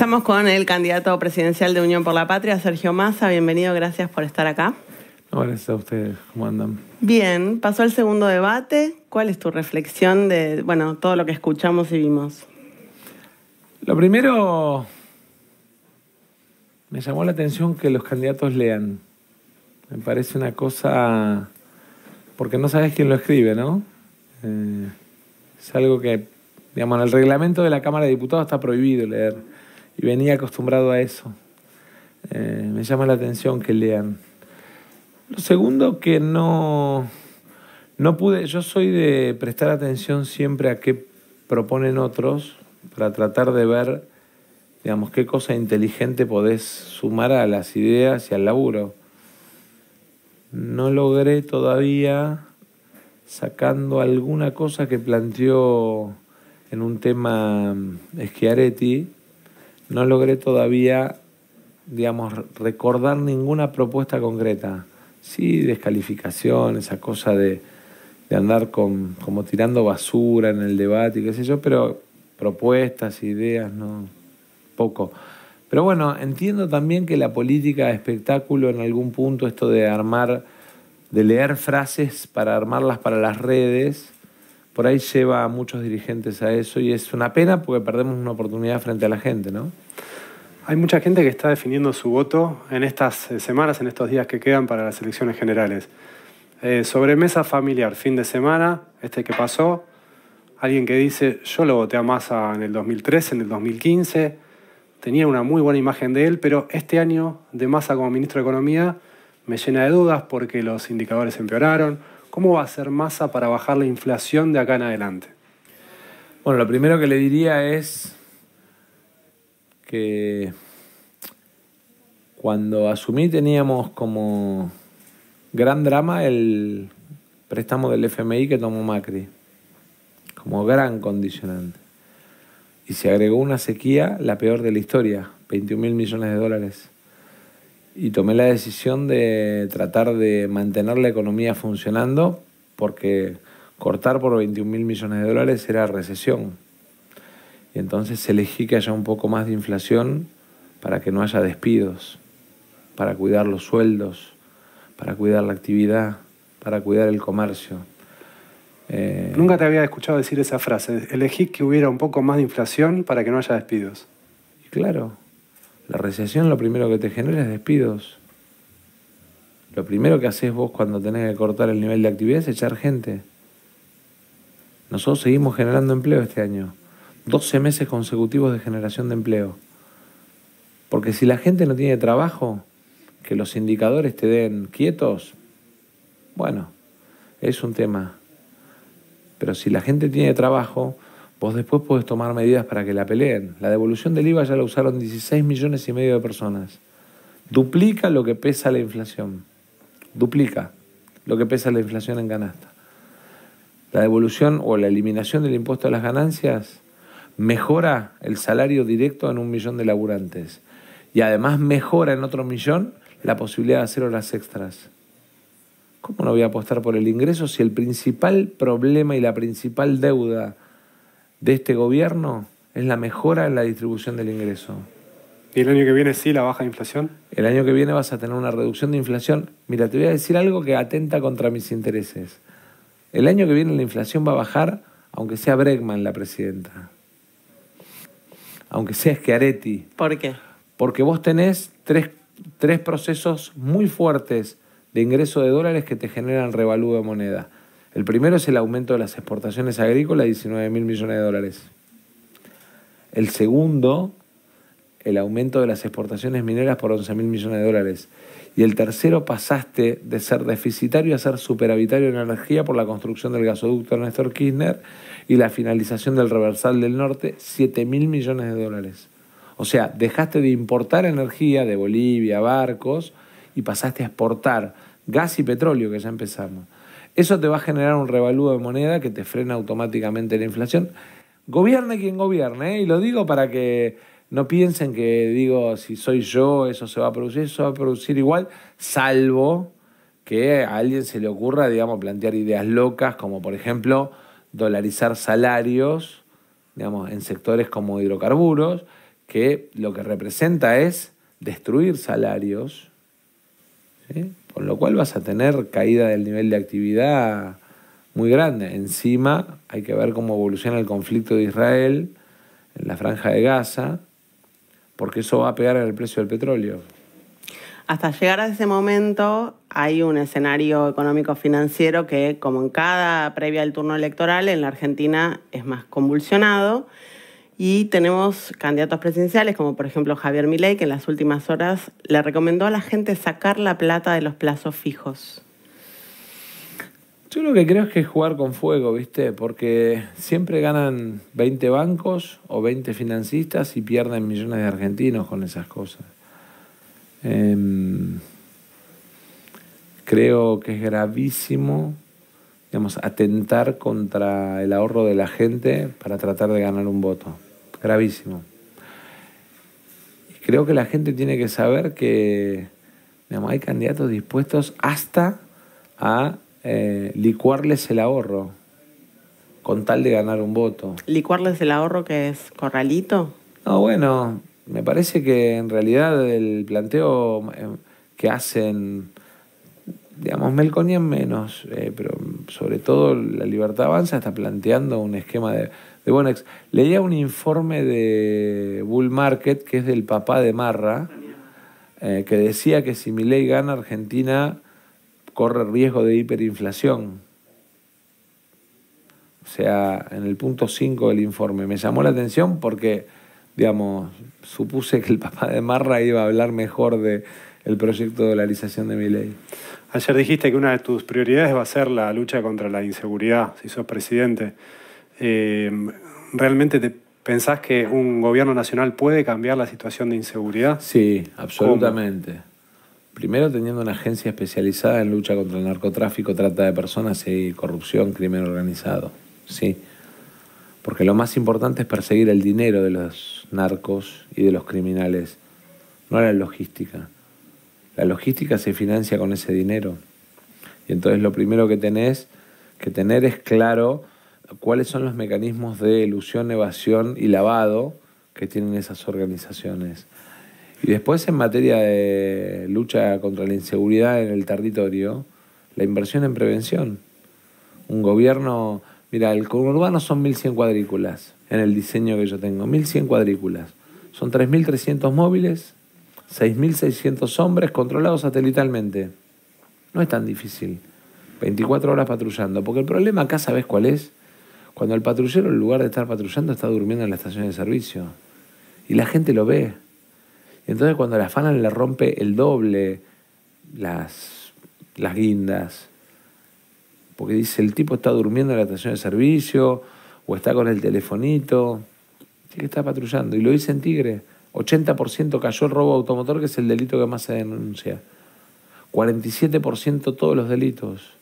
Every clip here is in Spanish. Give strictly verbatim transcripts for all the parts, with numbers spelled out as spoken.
Estamos con el candidato presidencial de Unión por la Patria, Sergio Massa. Bienvenido, gracias por estar acá. No, gracias a ustedes. ¿Cómo andan? Bien, pasó el segundo debate. ¿Cuál es tu reflexión de, bueno, todo lo que escuchamos y vimos? Lo primero, me llamó la atención que los candidatos lean. Me parece una cosa, porque no sabes quién lo escribe, ¿no? Eh, es algo que, digamos, en el reglamento de la Cámara de Diputados está prohibido leer. Y venía acostumbrado a eso. Eh, me llama la atención que lean. Lo segundo, que no, no pude, yo soy de prestar atención siempre a qué proponen otros para tratar de ver, digamos, qué cosa inteligente podés sumar a las ideas y al laburo. No logré todavía, sacando alguna cosa que planteó en un tema Schiaretti, no logré todavía, digamos, recordar ninguna propuesta concreta. Sí, descalificación, esa cosa de, de andar con, como tirando basura en el debate y qué sé yo, pero propuestas, ideas, no, poco. Pero bueno, entiendo también que la política de espectáculo en algún punto, esto de armar, de leer frases para armarlas para las redes, por ahí lleva a muchos dirigentes a eso y es una pena porque perdemos una oportunidad frente a la gente, ¿no? Hay mucha gente que está definiendo su voto en estas semanas, en estos días que quedan para las elecciones generales. Eh, sobremesa familiar, fin de semana, este que pasó, alguien que dice, yo lo voté a Massa en el dos mil trece, en el dos mil quince, tenía una muy buena imagen de él, pero este año de Massa como ministro de Economía me llena de dudas porque los indicadores empeoraron. ¿Cómo va a ser Massa para bajar la inflación de acá en adelante? Bueno, lo primero que le diría es que cuando asumí teníamos como gran drama el préstamo del F M I que tomó Macri, como gran condicionante. Y se agregó una sequía, la peor de la historia, veintiún mil millones de dólares. Y tomé la decisión de tratar de mantener la economía funcionando porque cortar por veintiún mil millones de dólares era recesión. Y entonces elegí que haya un poco más de inflación para que no haya despidos, para cuidar los sueldos, para cuidar la actividad, para cuidar el comercio. Eh... Nunca te había escuchado decir esa frase. Elegí que hubiera un poco más de inflación para que no haya despidos. Y claro. La recesión lo primero que te genera es despidos. Lo primero que haces vos cuando tenés que cortar el nivel de actividad es echar gente. Nosotros seguimos generando empleo este año. doce meses consecutivos de generación de empleo. Porque si la gente no tiene trabajo, que los indicadores te den quietos, bueno, es un tema. Pero si la gente tiene trabajo, vos después podés tomar medidas para que la peleen. La devolución del I V A ya la usaron dieciséis millones y medio de personas. Duplica lo que pesa la inflación. Duplica lo que pesa la inflación en canasta. La devolución o la eliminación del impuesto a las ganancias mejora el salario directo en un millón de laburantes. Y además mejora en otro millón la posibilidad de hacer horas extras. ¿Cómo no voy a apostar por el ingreso si el principal problema y la principal deuda de este gobierno es la mejora en la distribución del ingreso? ¿Y el año que viene sí la baja de inflación? El año que viene vas a tener una reducción de inflación. Mira, te voy a decir algo que atenta contra mis intereses. El año que viene la inflación va a bajar, aunque sea Bregman la presidenta. Aunque sea Schiaretti. ¿Por qué? Porque vos tenés tres, tres procesos muy fuertes de ingreso de dólares que te generan revalúo de moneda. El primero es el aumento de las exportaciones agrícolas, diecinueve mil millones de dólares. El segundo, el aumento de las exportaciones mineras por once mil millones de dólares. Y el tercero, pasaste de ser deficitario a ser superavitario en energía por la construcción del gasoducto Néstor Kirchner y la finalización del reversal del norte, siete mil millones de dólares. O sea, dejaste de importar energía de Bolivia, barcos, y pasaste a exportar gas y petróleo, que ya empezamos. Eso te va a generar un revalúo de moneda que te frena automáticamente la inflación. Gobierne quien gobierne, ¿eh? Y lo digo para que no piensen que digo, si soy yo, eso se va a producir, eso se va a producir igual, salvo que a alguien se le ocurra, digamos, plantear ideas locas, como por ejemplo, dolarizar salarios, digamos, en sectores como hidrocarburos, que lo que representa es destruir salarios, ¿sí? Con lo cual vas a tener caída del nivel de actividad muy grande. Encima hay que ver cómo evoluciona el conflicto de Israel en la Franja de Gaza, porque eso va a pegar en el precio del petróleo. Hasta llegar a ese momento hay un escenario económico-financiero que, como en cada previa al turno electoral, en la Argentina es más convulsionado. Y tenemos candidatos presidenciales, como por ejemplo Javier Milei, que en las últimas horas le recomendó a la gente sacar la plata de los plazos fijos. Yo lo que creo es que es jugar con fuego, ¿viste? Porque siempre ganan veinte bancos o veinte financistas y pierden millones de argentinos con esas cosas. Eh, creo que es gravísimo, digamos, atentar contra el ahorro de la gente para tratar de ganar un voto. Gravísimo. Y creo que la gente tiene que saber que, digamos, hay candidatos dispuestos hasta a eh, licuarles el ahorro con tal de ganar un voto. ¿Licuarles el ahorro que es corralito? No, bueno, me parece que en realidad el planteo que hacen, digamos, Melconian menos, eh, pero sobre todo la Libertad Avanza está planteando un esquema de, de Bonex. Leía un informe de Bull Market, que es del papá de Marra, eh, que decía que si Milei gana, Argentina corre riesgo de hiperinflación. O sea, en el punto cinco del informe. Me llamó la atención porque, digamos, supuse que el papá de Marra iba a hablar mejor de el proyecto de dolarización de Milei. Ayer dijiste que una de tus prioridades va a ser la lucha contra la inseguridad, si sos presidente. Eh, ¿Realmente te pensás que un gobierno nacional puede cambiar la situación de inseguridad? Sí, absolutamente. ¿Cómo? Primero, teniendo una agencia especializada en lucha contra el narcotráfico, trata de personas y corrupción, crimen organizado. Sí. Porque lo más importante es perseguir el dinero de los narcos y de los criminales, no la logística. La logística se financia con ese dinero. Y entonces lo primero que tenés que tener es claro cuáles son los mecanismos de elusión, evasión y lavado que tienen esas organizaciones. Y después, en materia de lucha contra la inseguridad en el territorio, la inversión en prevención. Un gobierno... Mira, el conurbano son mil cien cuadrículas en el diseño que yo tengo. mil cien cuadrículas. Son tres mil trescientos móviles, seis mil seiscientos hombres controlados satelitalmente. No es tan difícil. veinticuatro horas patrullando. Porque el problema acá, ¿sabés cuál es? Cuando el patrullero, en lugar de estar patrullando, está durmiendo en la estación de servicio. Y la gente lo ve. Y entonces cuando la FANA le rompe el doble las, las guindas, porque dice el tipo está durmiendo en la estación de servicio o está con el telefonito, sí que está patrullando. Y lo dice en Tigre, ochenta por ciento cayó el robo automotor, que es el delito que más se denuncia. cuarenta y siete por ciento todos los delitos.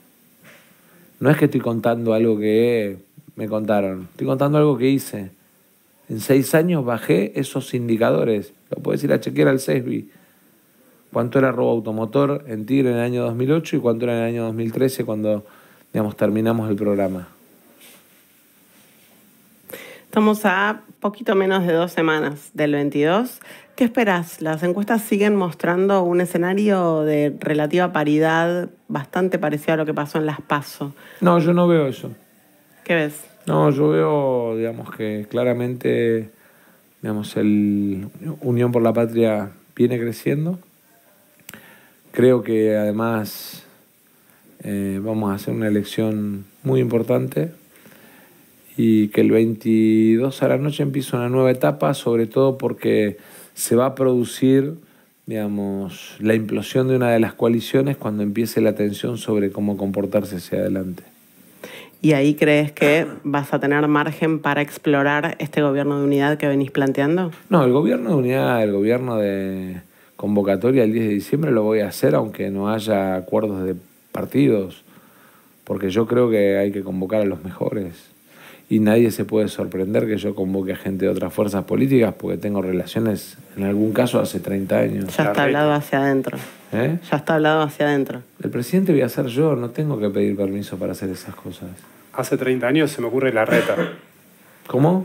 No es que estoy contando algo que me contaron, estoy contando algo que hice. En seis años bajé esos indicadores. Lo puedes ir a chequear al CESBI. Cuánto era robo automotor en Tigre en el año dos mil ocho y cuánto era en el año dos mil trece cuando, digamos, terminamos el programa. Estamos a poquito menos de dos semanas del veintidós. ¿Qué esperás? Las encuestas siguen mostrando un escenario de relativa paridad bastante parecido a lo que pasó en las PASO. No, yo no veo eso. ¿Qué ves? No, yo veo, digamos, que claramente, digamos, el Unión por la Patria viene creciendo. Creo que además eh, vamos a hacer una elección muy importante y que el veintidós a la noche empieza una nueva etapa, sobre todo porque se va a producir, digamos, la implosión de una de las coaliciones cuando empiece la tensión sobre cómo comportarse hacia adelante. ¿Y ahí crees que vas a tener margen para explorar este gobierno de unidad que venís planteando? No, el gobierno de unidad, el gobierno de convocatoria el diez de diciembre lo voy a hacer aunque no haya acuerdos de partidos, porque yo creo que hay que convocar a los mejores. Y nadie se puede sorprender que yo convoque a gente de otras fuerzas políticas porque tengo relaciones, en algún caso, hace treinta años. Ya está hablado hacia adentro. ¿Eh? Ya está hablado hacia adentro. El presidente voy a ser yo, no tengo que pedir permiso para hacer esas cosas. Hace treinta años se me ocurre la reta. ¿Cómo?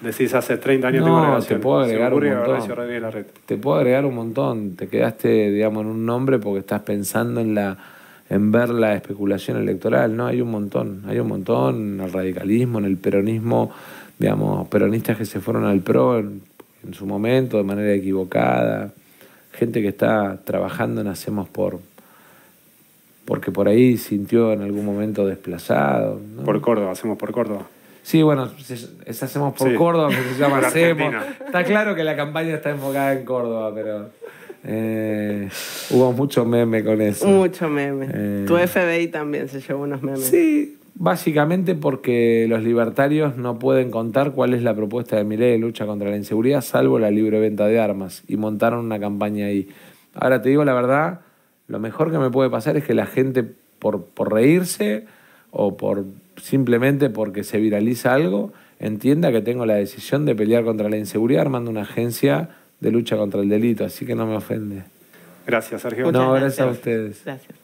Decís, hace treinta años No, tengo te relaciones. puedo agregar Se me ocurre un montón. Horacio Rodríguez Larreta. Te puedo agregar un montón. Te quedaste, digamos, en un nombre porque estás pensando en la en ver la especulación electoral. No, hay un montón. Hay un montón en el radicalismo, en el peronismo, digamos, peronistas que se fueron al P R O en, en su momento de manera equivocada. Gente que está trabajando en Hacemos por... porque por ahí sintió en algún momento desplazado, ¿no? Por Córdoba, Hacemos por Córdoba. Sí, bueno, es Hacemos por Sí. Córdoba, que se llama Por Hacemos. Argentina. Está claro que la campaña está enfocada en Córdoba, pero eh, hubo mucho meme con eso. Mucho meme. Eh, Tu F B I también se llevó unos memes. Sí, básicamente porque los libertarios no pueden contar cuál es la propuesta de Milei de lucha contra la inseguridad, salvo la libre venta de armas, y montaron una campaña ahí. Ahora te digo la verdad, lo mejor que me puede pasar es que la gente, por, por reírse o por simplemente porque se viraliza algo, entienda que tengo la decisión de pelear contra la inseguridad armando una agencia de lucha contra el delito, así que no me ofende. Gracias, Sergio. Muchas No, gracias a gracias. ustedes. Gracias.